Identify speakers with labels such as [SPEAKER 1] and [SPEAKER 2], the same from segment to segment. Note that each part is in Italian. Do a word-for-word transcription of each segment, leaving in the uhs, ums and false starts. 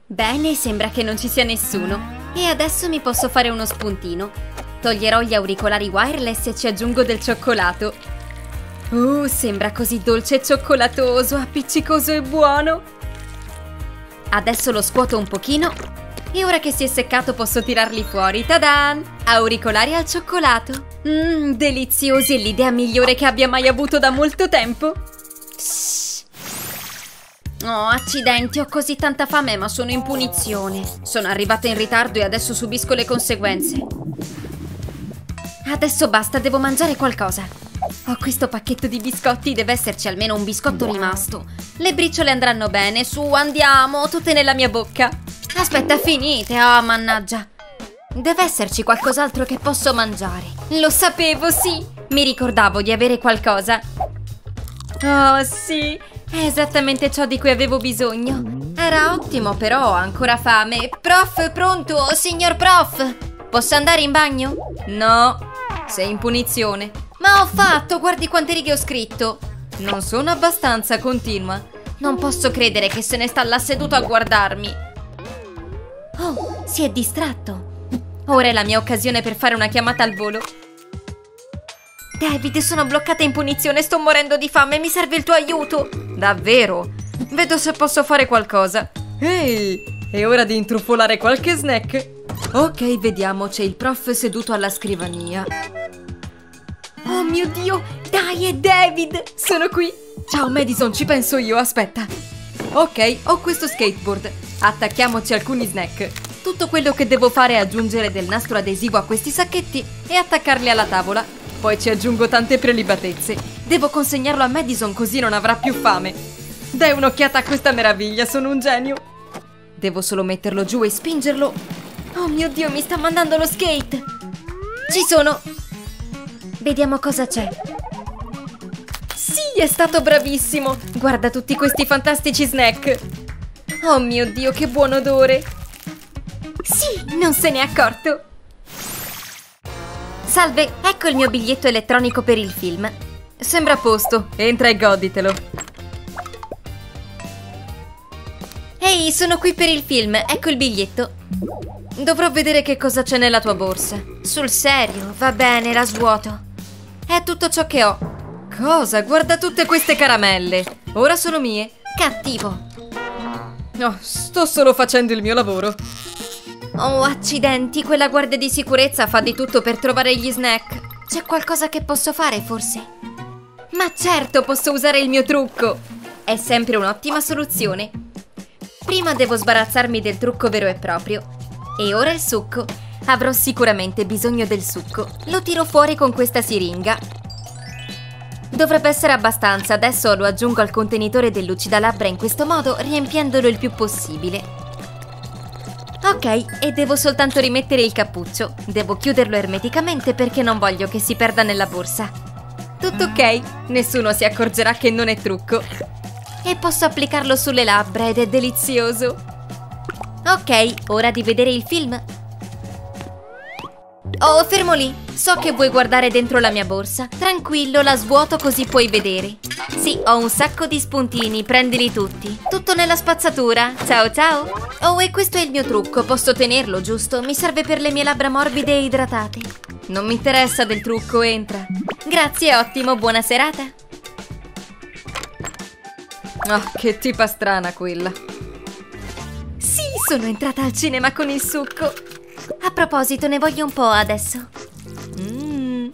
[SPEAKER 1] Bene, sembra che non ci sia nessuno. E adesso mi posso fare uno spuntino. Toglierò gli auricolari wireless e ci aggiungo del cioccolato. Uh, sembra così dolce e cioccolatoso, appiccicoso e buono. Adesso lo scuoto un pochino e ora che si è seccato posso tirarli fuori. Tadan! Auricolari al cioccolato. Mmm, deliziosi, è l'idea migliore che abbia mai avuto da molto tempo. Oh, accidenti, ho così tanta fame ma sono in punizione. Sono arrivata in ritardo e adesso subisco le conseguenze. Adesso basta, devo mangiare qualcosa. Ho questo pacchetto di biscotti, deve esserci almeno un biscotto rimasto. Le briciole andranno bene, su, andiamo, tutte nella mia bocca. Aspetta, finite, oh mannaggia. Deve esserci qualcos'altro che posso mangiare. Lo sapevo, sì. Mi ricordavo di avere qualcosa. Oh, sì. È esattamente ciò di cui avevo bisogno. Era ottimo, però ho ancora fame. Prof, pronto? Signor prof? Posso andare in bagno? No, sei in punizione. Ma ho fatto, guardi quante righe ho scritto. Non sono abbastanza, continua. Non posso credere che se ne sta là seduto a guardarmi. Oh, si è distratto. Ora è la mia occasione per fare una chiamata al volo. David, sono bloccata in punizione, sto morendo di fame, mi serve il tuo aiuto. Davvero? Vedo se posso fare qualcosa. Ehi, è ora di intrufolare qualche snack. Ok, vediamo, c'è il prof seduto alla scrivania. Oh mio Dio, dai, è David, sono qui. Ciao Madison, ci penso io, aspetta. Ok, ho questo skateboard. Attacchiamoci alcuni snack. Tutto quello che devo fare è aggiungere del nastro adesivo a questi sacchetti e attaccarli alla tavola. Poi ci aggiungo tante prelibatezze. Devo consegnarlo a Madison così non avrà più fame. Dai un'occhiata a questa meraviglia, sono un genio. Devo solo metterlo giù e spingerlo. Oh mio Dio, mi sta mandando lo skate. Ci sono. Vediamo cosa c'è. Sì, è stato bravissimo. Guarda tutti questi fantastici snack. Oh mio Dio, che buon odore. Sì, non se n'è accorto. Salve, ecco il mio biglietto elettronico per il film. Sembra a posto, entra e goditelo. Ehi, sono qui per il film, ecco il biglietto. Dovrò vedere che cosa c'è nella tua borsa. Sul serio, va bene, la svuoto. È tutto ciò che ho. Cosa? Guarda tutte queste caramelle. Ora sono mie. Cattivo. No, sto solo facendo il mio lavoro. Oh, accidenti, quella guardia di sicurezza fa di tutto per trovare gli snack. C'è qualcosa che posso fare, forse? Ma certo, posso usare il mio trucco. È sempre un'ottima soluzione. Prima devo sbarazzarmi del trucco vero e proprio. E ora il succo. Avrò sicuramente bisogno del succo. Lo tiro fuori con questa siringa. Dovrebbe essere abbastanza. Adesso lo aggiungo al contenitore del lucidalabbra in questo modo, riempiendolo il più possibile. Ok, e devo soltanto rimettere il cappuccio. Devo chiuderlo ermeticamente perché non voglio che si perda nella borsa. Tutto ok, nessuno si accorgerà che non è trucco. E posso applicarlo sulle labbra ed è delizioso. Ok, ora di vedere il film. Oh, fermo lì. So che vuoi guardare dentro la mia borsa. Tranquillo, la svuoto così puoi vedere. Sì, ho un sacco di spuntini, prendili tutti. Tutto nella spazzatura. Ciao ciao. Oh, e questo è il mio trucco. Posso tenerlo, giusto? Mi serve per le mie labbra morbide e idratate. Non mi interessa del trucco, entra. Grazie, ottimo, buona serata. Oh, che tipa strana quella. Sì, sono entrata al cinema con il succo. A proposito, ne voglio un po' adesso. Mm.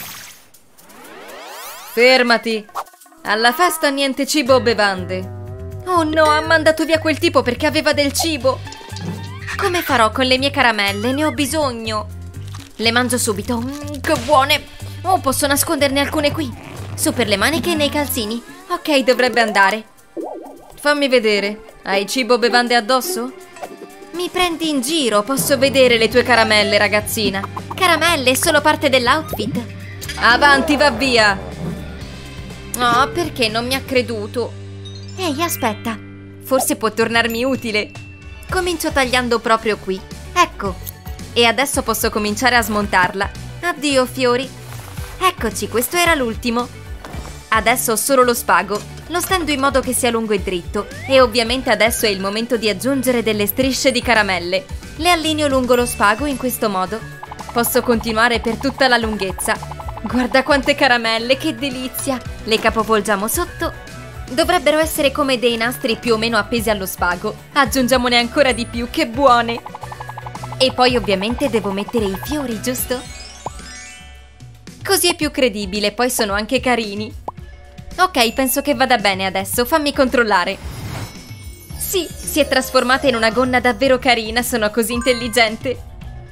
[SPEAKER 1] Fermati. Alla festa niente cibo o bevande. Oh no, ha mandato via quel tipo perché aveva del cibo. Come farò con le mie caramelle? Ne ho bisogno. Le mangio subito. Mm, che buone. Oh, posso nasconderne alcune qui. Su per le maniche e nei calzini. Ok, dovrebbe andare. Fammi vedere. Hai cibo o bevande addosso? Mi prendi in giro? Posso vedere le tue caramelle, ragazzina. Caramelle, è solo parte dell'outfit. Avanti, va via. Oh, perché non mi ha creduto? Ehi, aspetta. Forse può tornarmi utile. Comincio tagliando proprio qui. Ecco. E adesso posso cominciare a smontarla. Addio, fiori. Eccoci, questo era l'ultimo. Adesso ho solo lo spago. Lo stendo in modo che sia lungo e dritto e ovviamente adesso è il momento di aggiungere delle strisce di caramelle. Le allineo lungo lo spago in questo modo. Posso continuare per tutta la lunghezza. Guarda quante caramelle, che delizia! Le capovolgiamo sotto. Dovrebbero essere come dei nastri più o meno appesi allo spago. Aggiungiamone ancora di più, che buone! E poi ovviamente devo mettere i fiori, giusto? Così è più credibile, poi sono anche carini. Ok, penso che vada bene adesso, fammi controllare. Sì, si è trasformata in una gonna davvero carina, sono così intelligente.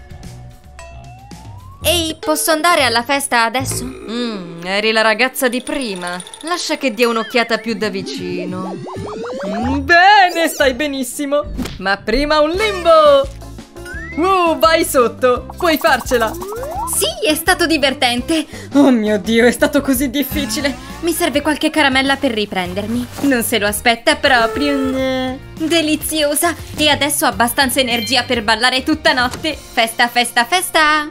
[SPEAKER 1] Ehi, posso andare alla festa adesso? Mmm, eri la ragazza di prima. Lascia che dia un'occhiata più da vicino. Mm, bene, stai benissimo. Ma prima un limbo! Uh, vai sotto, puoi farcela. Sì, è stato divertente. Oh mio Dio, è stato così difficile. Mi serve qualche caramella per riprendermi. Non se lo aspetta proprio. Deliziosa. E adesso ho abbastanza energia per ballare tutta notte. Festa, festa, festa.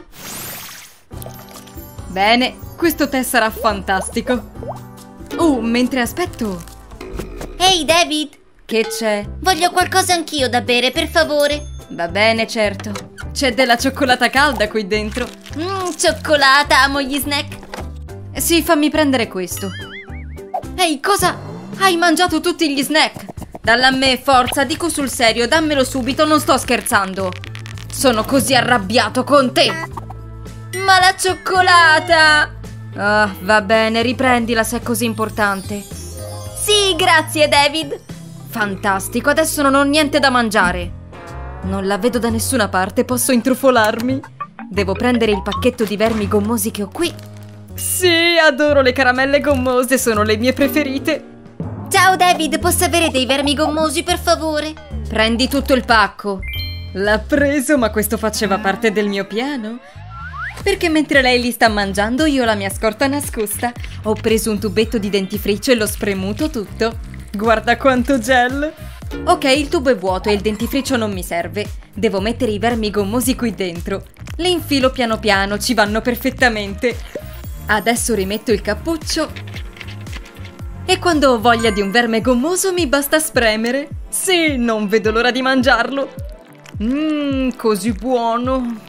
[SPEAKER 1] Bene, questo tè sarà fantastico. Oh, mentre aspetto.
[SPEAKER 2] Ehi, David!
[SPEAKER 1] Che c'è?
[SPEAKER 2] Voglio qualcosa anch'io da bere, per favore.
[SPEAKER 1] Va bene, certo. C'è della cioccolata calda qui dentro.
[SPEAKER 2] Mmm, cioccolata, amo gli snack.
[SPEAKER 1] Sì, fammi prendere questo. Ehi, cosa? Hai mangiato tutti gli snack? Dalla a me, forza, dico sul serio, dammelo subito, non sto scherzando. Sono così arrabbiato con te. Ma la cioccolata! Ah, va bene, riprendila se è così importante.
[SPEAKER 2] Sì, grazie, David.
[SPEAKER 1] Fantastico, adesso non ho niente da mangiare. Non la vedo da nessuna parte, posso intrufolarmi. Devo prendere il pacchetto di vermi gommosi che ho qui. Sì, adoro le caramelle gommose, sono le mie preferite.
[SPEAKER 2] Ciao David, posso avere dei vermi gommosi per favore?
[SPEAKER 1] Prendi tutto il pacco. L'ha preso, ma questo faceva parte del mio piano. Perché mentre lei li sta mangiando io ho la mia scorta nascosta. Ho preso un tubetto di dentifricio e l'ho spremuto tutto. Guarda quanto gel. Ok, il tubo è vuoto e il dentifricio non mi serve. Devo mettere i vermi gommosi qui dentro. Li infilo piano piano, ci vanno perfettamente. Adesso rimetto il cappuccio. E quando ho voglia di un verme gommoso mi basta spremere. Sì, non vedo l'ora di mangiarlo. Mmm, così buono.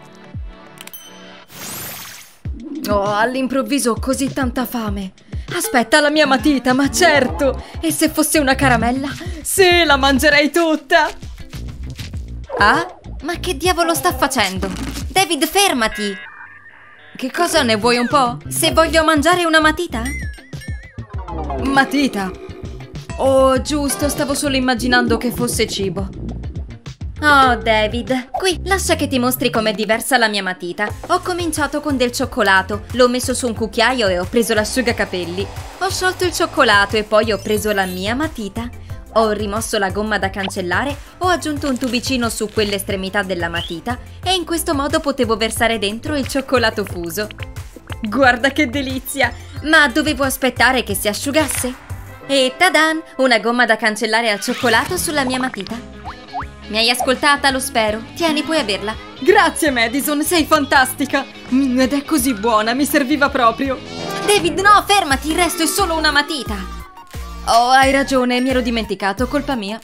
[SPEAKER 1] Oh, all'improvviso ho così tanta fame. Aspetta, la mia matita, ma certo! E se fosse una caramella? Sì, la mangerei tutta! Ah? Ma che diavolo sta facendo?
[SPEAKER 2] David, fermati!
[SPEAKER 1] Che cosa, ne vuoi un po'?
[SPEAKER 2] Se voglio mangiare una matita?
[SPEAKER 1] Matita? Oh, giusto, stavo solo immaginando che fosse cibo.
[SPEAKER 2] Oh, David, qui, lascia che ti mostri com'è diversa la mia matita. Ho cominciato con del cioccolato, l'ho messo su un cucchiaio e ho preso l'asciugacapelli. Ho sciolto il cioccolato e poi ho preso la mia matita. Ho rimosso la gomma da cancellare, ho aggiunto un tubicino su quell'estremità della matita e in questo modo potevo versare dentro il cioccolato fuso.
[SPEAKER 1] Guarda che delizia!
[SPEAKER 2] Ma dovevo aspettare che si asciugasse. E tadan! Una gomma da cancellare al cioccolato sulla mia matita. Mi hai ascoltata, lo spero. Tieni, puoi averla.
[SPEAKER 1] Grazie, Madison, sei fantastica. Mm, ed è così buona, mi serviva proprio.
[SPEAKER 2] David, no, fermati, il resto è solo una matita.
[SPEAKER 1] Oh, hai ragione, mi ero dimenticato, colpa mia.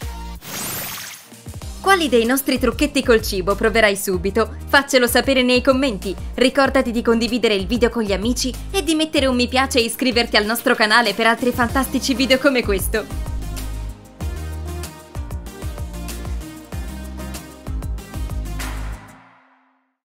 [SPEAKER 2] Quali dei nostri trucchetti col cibo proverai subito? Faccelo sapere nei commenti. Ricordati di condividere il video con gli amici e di mettere un mi piace e iscriverti al nostro canale per altri fantastici video come questo.